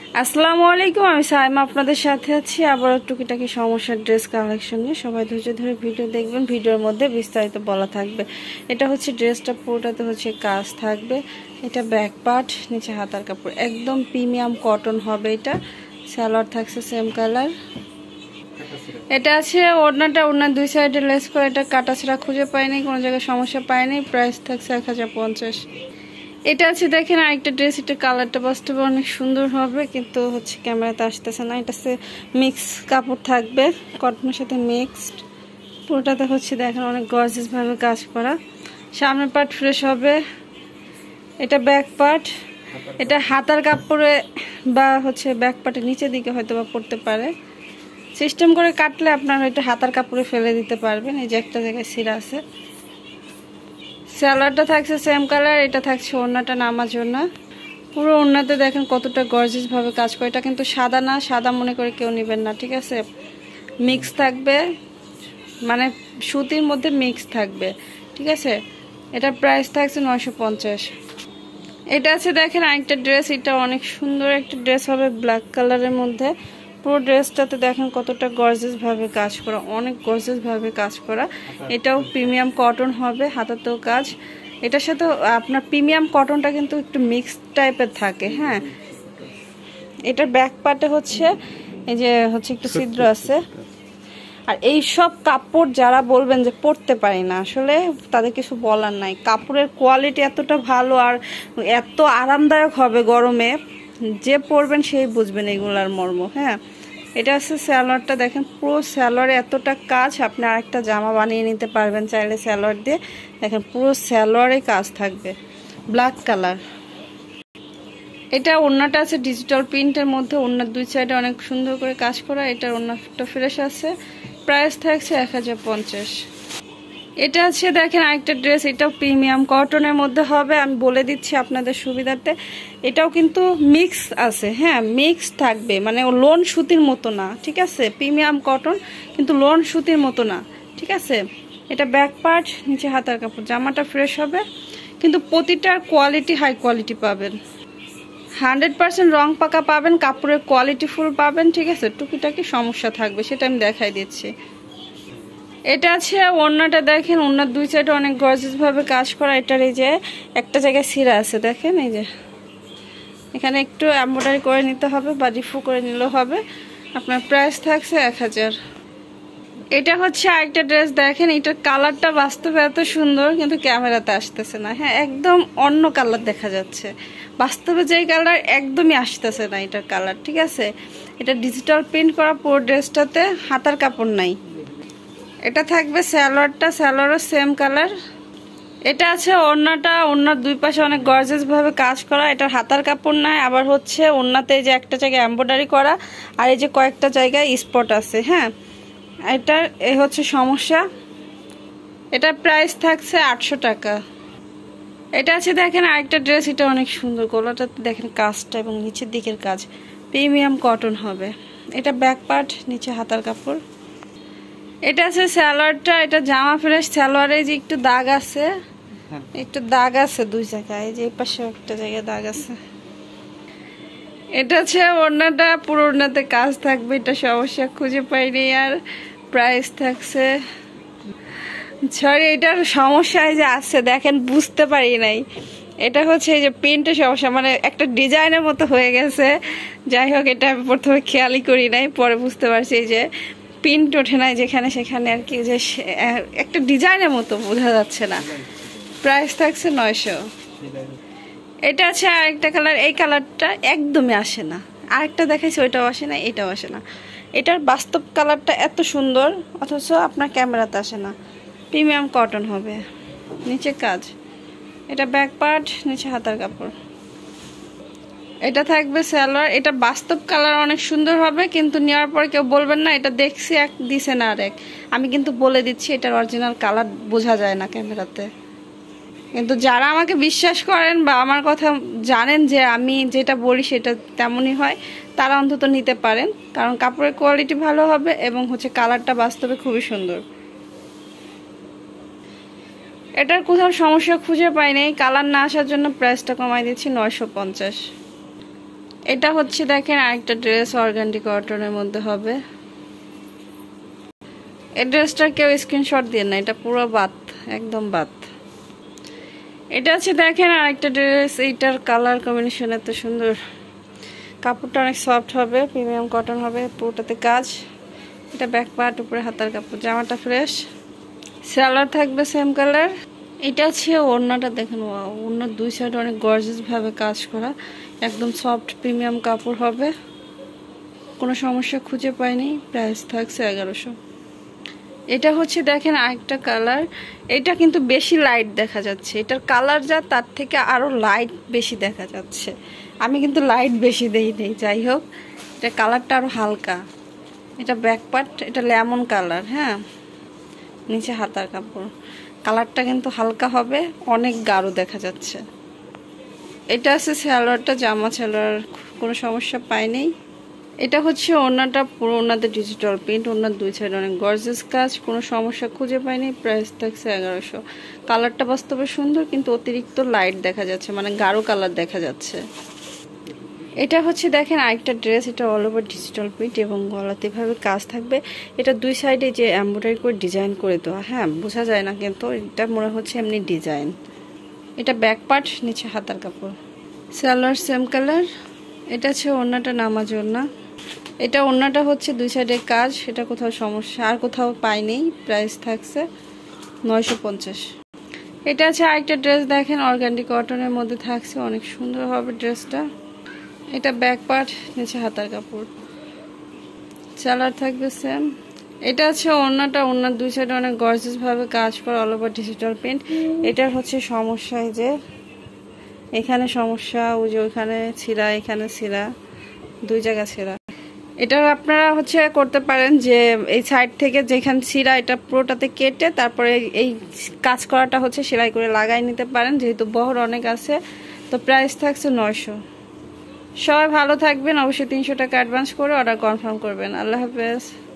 আসসালামু আলাইকুম, আমি সাইমা আপনাদের সাথে আছি আবার টুকিটাকি সমস্যার ড্রেস কালেকশন নিয়ে। সবাই ধৈর্য ধরে ভিডিও দেখবেন, ভিডিওর মধ্যে বিস্তারিত বলা থাকবে। এটা হচ্ছে ড্রেসটা, পুরোটাতে হচ্ছে কাজ থাকবে। এটা ব্যাক পার্ট, নিচে হাতার কাপড়, একদম প্রিমিয়াম কটন হবে। এটা সালোয়ার থাকছে সেম কালার। এটা আছে ওড়নাটা, ওড়নার দুই সাইডে লেস করে, এটা কাটাছাড়া খুঁজে পাইনি, কোনো জায়গায় সমস্যা পাইনি। প্রাইস থাকছে 1050। এটা আছে দেখেন আরেকটা ড্রেস, এটা কালারটা বাস্তবে অনেক সুন্দর হবে, কিন্তু হচ্ছে ক্যামেরাতে আসতেছে না। এটা মিক্স কাপড় থাকবে, কটনের সাথে মিক্সড। পুরোটাতে হচ্ছে দেখেন অনেক গর্জিয়াস ভাবে কাজ করা। সামনের পার্ট ফ্রেশ হবে। এটা ব্যাক পার্ট, এটা হাতার কাপড়ে বা হচ্ছে ব্যাক পার্টের নিচের দিকে হয়তো বা পড়তে পারে। সিস্টেম করে কাটলে আপনারা এটা হাতার কাপড়ে ফেলে দিতে পারবেন। এই যে একটা জায়গায় সিরা আছে। সালোয়ারটা থাকছে সেম কালার। এটা থাকছে ওড়নাটা নামার জন্য। পুরো ওড়নাতে দেখেন কতটা গর্জিয়াস ভাবে কাজ করে। এটা কিন্তু সাদা না, সাদা মনে করে কেউ নেবেন না, ঠিক আছে? মিক্স থাকবে, মানে সুতির মধ্যে মিক্স থাকবে, ঠিক আছে? এটা প্রাইস থাকছে 950। এটা আছে দেখেন আরেকটা ড্রেস, এটা অনেক সুন্দর একটা ড্রেস হবে ব্ল্যাক কালারের মধ্যে। পুরো ড্রেসটাতে দেখেন কতটা গর্জিয়াস ভাবে কাজ করা, অনেক গর্জিয়াস ভাবে কাজ করা। এটাও প্রিমিয়াম কটন হবে, হাতাতেও কাজ। এটার সাথে আপনার প্রিমিয়াম কটনটা কিন্তু একটু মিক্স টাইপের থাকে, হ্যাঁ। এটার ব্যাক পার্টে হচ্ছে এই যে হচ্ছে একটু ছিদ্র আছে। আর এই সব কাপড় যারা বলবেন যে পরতে পারি না, আসলে তাদের কিছু বলার নাই। কাপড়ের কোয়ালিটি এতটা ভালো আর এত আরামদায়ক হবে গরমে, যে পরবেন সেই বুঝবেন এগুলার মর্ম, হ্যাঁ। এটা হচ্ছে সালোয়ারটা, দেখেন পুরো সালোয়ারে এতটা কাজ। আপনি আরেকটা জামা বানিয়ে নিতে পারবেন চাইলে সালোয়ার দিয়ে। দেখেন পুরো সালোয়ারে কাজ থাকবে, ব্ল্যাক কালার। এটা ওড়নাটা আছে ডিজিটাল প্রিন্টের মধ্যে, ওড়নার দুই সাইডে অনেক সুন্দর করে কাজ করা। এটার ওড়নাটা ফ্রেশ আছে। প্রাইস থাকছে 1050। এটা আছে দেখেন আরেকটা ড্রেস, এটাও প্রিমিয়াম কটনের মধ্যে হবে। আমি বলে দিচ্ছি আপনাদের সুবিধাতে, এটাও কিন্তু মিক্স আছে, হ্যাঁ, মিক্স থাকবে, মানে লোন সুতির মতো না, ঠিক আছে? প্রিমিয়াম কটন কিন্তু লোন সুতির মতো না, ঠিক আছে? এটা ব্যাক পার্ট, নিচে হাতার কাপড়। জামাটা ফ্রেশ হবে, কিন্তু প্রতিটার কোয়ালিটি হাই কোয়ালিটি পাবেন। 100% রং পাকা পাবেন, কাপড়ের কোয়ালিটি ফুল পাবেন, ঠিক আছে? টুকিটাকি সমস্যা থাকবে, সেটা আমি দেখাই দিচ্ছি। এটা আছে ওড়নাটা, দেখেন ওড়নার দুই সাইডে অনেক গর্জিয়াস ভাবে কাজ করা। এটার এই যে একটা জায়গায় সিরা আছে, দেখেন এই যে এখানে একটু এমব্রয়ডারি করে নিতে হবে বা রিফু করে নিলেও হবে। আপনার প্রাইস থাকছে 1000। এটা হচ্ছে আরেকটা ড্রেস, দেখেন এটার কালারটা বাস্তবে এত সুন্দর, কিন্তু ক্যামেরাতে আসতেছে না, হ্যাঁ, একদম অন্য কালার দেখা যাচ্ছে। বাস্তবে যেই কালার একদমই আসতেছে না এটার কালার, ঠিক আছে? এটা ডিজিটাল প্রিন্ট করা পুরো ড্রেসটাতে, হাতার কাপড় নাই। এটা থাকবে সালোয়ারটা, সালোয়ারও সেম কালার। এটা আছে ওড়নাটা, ওড়নার দুই পাশে অনেক গর্জিয়াস ভাবে কাজ করা। এটার হাতার কাপড় নাই, আবার হচ্ছে ওড়নাতে যে একটা জায়গায় এমব্রয়ডারি করা আর এই যে কয়েকটা জায়গায় স্পট আছে, হ্যাঁ। এটার এই হচ্ছে সমস্যা। এটার প্রাইস থাকছে 800 টাকা। এটা আছে দেখেন আরেকটা ড্রেস, এটা অনেক সুন্দর, গলাটাতে দেখেন কাজটা এবং নিচের দিকের কাজ প্রিমিয়াম কটন হবে। এটা ব্যাক পার্ট, নিচে হাতার কাপড়। এটা আছে সালোয়ারটা, এটা জামা ফ্রেশ। সালোয়ারে যে একটু দাগ আছে, একটু দাগ আছে দুই জায়গায়, এই যে এই পাশে একটা জায়গায় দাগ আছে। এটা হচ্ছে ওড়নাটা, পুরো ওড়নাতে কাজ থাকবে। এটা সমস্যা খুঁজে পাইনি। আর প্রাইস থাকছে, সরি এটার সমস্যা এই যে আছে, দেখেন বুঝতে পারি নাই। এটা হচ্ছে এই যে প্রিন্টের সমস্যা, মানে একটা ডিজাইনের মতো হয়ে গেছে। যাই হোক, এটা আমি প্রথমে খেয়ালই করি নাই, পরে বুঝতে পারছি যে প্রিন্ট ওঠে নাই যেখানে সেখানে আর কি, যে একটা ডিজাইনের মতো বোঝা যাচ্ছে না। প্রাইস থাকছে 900। এটা আছে আরেকটা কালার, এই কালারটা একদমই আসে না। আরেকটা দেখাইছি, ওইটাও আসে না, এটাও আসে না। এটার বাস্তব কালারটা এত সুন্দর, অথচ আপনার ক্যামেরাতে আসে না। প্রিমিয়াম কটন হবে, নিচে কাজ। এটা ব্যাক পার্ট, নিচে হাতার কাপড়। এটা থাকবে সালোয়ার। এটা বাস্তব কালার অনেক সুন্দর হবে, কিন্তু নেওয়ার পর কেউ বলবেন না এটা দেখছি এক দিছে না আর এক। আমি কিন্তু বলে দিচ্ছি এটার অরিজিনাল কালার বোঝা যায় না ক্যামেরাতে। কিন্তু যারা আমাকে বিশ্বাস করেন বা আমার কথা জানেন যে আমি যেটা বলি সেটা তেমনই হয়, তারা অন্তত নিতে পারেন, কারণ কাপড়ের কোয়ালিটি ভালো হবে এবং হচ্ছে কালারটা বাস্তবে খুবই সুন্দর। এটার কোথাও সমস্যা খুঁজে পাই নাই, কালার না আসার জন্য প্রাইসটা কমাই দিচ্ছি 950। এটা হচ্ছে দেখেন আরেকটা ড্রেস অর্গানডি কটনের মধ্যে হবে। এই ড্রেসটা কেউ স্ক্রিনশট দিয়ে না, এটা পুরো বাদ, একদম বাদ। এটা হচ্ছে দেখেন আরেকটা ড্রেস, এইটার কালার কম্বিনেশন এত সুন্দর, কাপড়টা অনেক সফট হবে, প্রিমিয়াম কটন হবে, পুরোটাতে কাজ। এটা ব্যাক পার্ট, উপরে হাতার কাপড়, জামাটা ফ্রেশ, সালোয়ার থাকবে সেম কালার। এটা হচ্ছে ওড়নাটা দেখেন, ওড়নার দুই সাইড অনেক গর্জিয়াস ভাবে কাজ করা, একদম সফট প্রিমিয়াম কাপড় হবে, কোনো সমস্যা খুঁজে পাইনি। প্রাইস থাকছে 1100। এটা হচ্ছে দেখেন আরেকটা কালার, এটা কিন্তু বেশি লাইট দেখা যাচ্ছে, এটার কালার যা তার থেকে আরো লাইট বেশি দেখা যাচ্ছে, আমি কিন্তু লাইট বেশি দেই নেই, যাই হোক এটা কালারটা আরো হালকা। এটা ব্যাক পার্ট, এটা লেমন কালার, হ্যাঁ, নিচে হাতার কাপড়, কালারটা কিন্তু হালকা হবে, অনেক গাঢ় দেখা যাচ্ছে। এটা আছে সালোয়ারটা, জামা সালোয়ার, কোনো সমস্যা পাইনি। এটা হচ্ছে ওড়নাটা, পুরো ওড়নাতে ডিজিটাল প্রিন্ট, ওড়নার দুই সাইড অনেক গর্জিয়াস কাজ, কোনো সমস্যা খুঁজে পাইনি। প্রাইস থাকছে 1100। কালারটা বাস্তবে সুন্দর, কিন্তু অতিরিক্ত লাইট দেখা যাচ্ছে, মানে গাঢ় কালার দেখা যাচ্ছে। এটা হচ্ছে দেখেন আরেকটা ড্রেস, এটা অল ওভার ডিজিটাল প্রিন্ট এবং গলাতে এভাবে কাজ থাকবে। এটা দুই সাইডে যে এমব্রয়ডারি করে ডিজাইন করে দেওয়া, হ্যাঁ বোঝা যায় না, কিন্তু এটা মনে হচ্ছে এমনি ডিজাইন। এটা ব্যাক পার্ট, নিচে হাতার কাপড়, সালোয়ার সেম কালার। এটা হচ্ছে ওড়নাটা, নামাজ ওড়না। এটা ওড়নাটা হচ্ছে দুই সাইডে কাজ, এটা কোথাও সমস্যা আর কোথাও পাইনি। প্রাইস থাকছে 950। এটা আছে আরেকটা ড্রেস দেখেন, অর্গানডি কটনের মধ্যে থাকছে, অনেক সুন্দর হবে ড্রেসটা। এটা ব্যাক পার্ট, নিচে হাতার কাপড়, সালোয়ার থাকবে সেম। এটা আছে ওড়নাটা, ওড়নার দুই সাইডে অনেক গর্জিয়াস ভাবে কাজ করা, অল ওভার ডিজিটাল প্রিন্ট। এটার হচ্ছে সমস্যা, এই যে এখানে সমস্যা, ওই যে ওইখানে ছিঁড়া, এখানে ছিঁড়া, দুই জায়গা ছিঁড়া। এটা আপনারা হচ্ছে করতে পারেন যে এই সাইড থেকে যেখানে ছিঁড়া, এটা পুরোটাতে কেটে তারপরে এই কাজ করাটা হচ্ছে সেলাই করে লাগাই নিতে পারেন, যেহেতু বহর অনেক আছে। তো প্রাইস থাকছে 900। সবাই ভালো থাকবেন, অবশ্যই 300 টাকা অ্যাডভান্স করে অর্ডার কনফার্ম করবেন। আল্লাহ হাফেজ।